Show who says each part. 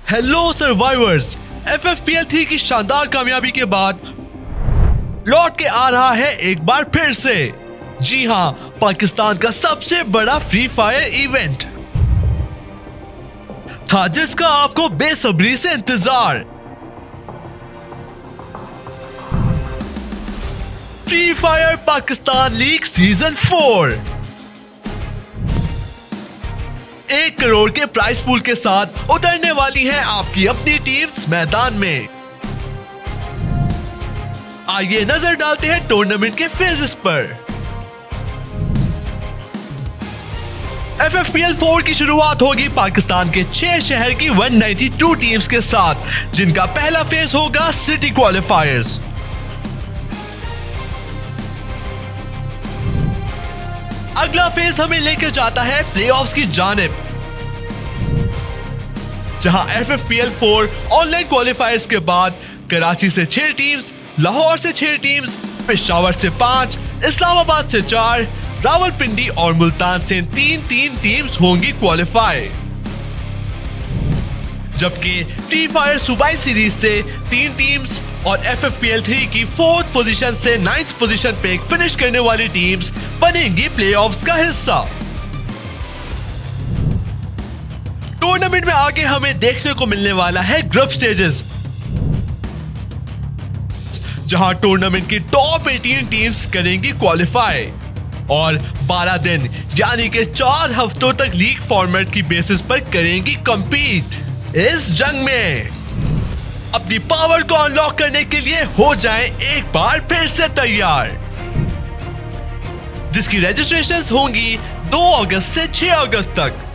Speaker 1: Hello survivors, FFPL 3 की शानदार कामयाबी के बाद लौट के आ रहा है एक बार फिर से। जी हां, पाकिस्तान का सबसे बड़ा फ्री फायर इवेंट था जिसका आपको बेसब्री से इंतजार। Free Fire Pakistan league season 4 1 crore के प्राइस पूल के साथ उतरने वाली हैं आपकी अपनी टीम्स मैदान में। आइए नजर डालते हैं टूर्नामेंट के फेजेस पर। FFPL 4 की शुरुआत होगी पाकिस्तान के 6 शहर की 192 टीम्स के साथ, जिनका पहला फेज होगा सिटी क्वालिफायर्स। अगला फेज हमें लेकर जाता है प्लेऑफ्स की जानिब, जहां FFPL 4 ऑनलाइन क्वालिफायर्स के बाद कराची से 6 टीम्स, लाहौर से 6 टीम्स, पेशावर से 5, इस्लामाबाद से 4, रावलपिंडी और मुल्तान से 3 टीम्स होंगी क्वालिफाई। जबकि फ्री फायर सूबाई सीरीज से 3 टीम्स और FFPL 3 की 4th पोजीशन से 9th पोजीशन पे फिनिश करने वाली टीम्स बनेंगी प्लेऑफ्स का हिस्सा। टूर्नामेंट में आगे हमें देखने को मिलने वाला है ग्रुप स्टेजेस, जहां टूर्नामेंट की टॉप 18 टीम्स करेंगी क्वालिफाई और 12 दिन यानी कि 4 हफ्तों तक लीग फॉर्मेट की बेसिस पर करेंगी कंपीट। इस जंग में अपनी पावर को अनलॉक करने के लिए हो जाएं एक बार फिर से तैयार, जिसकी रजिस्ट्रेशंस होंगी 2 अगस्त से 6 अगस्त तक।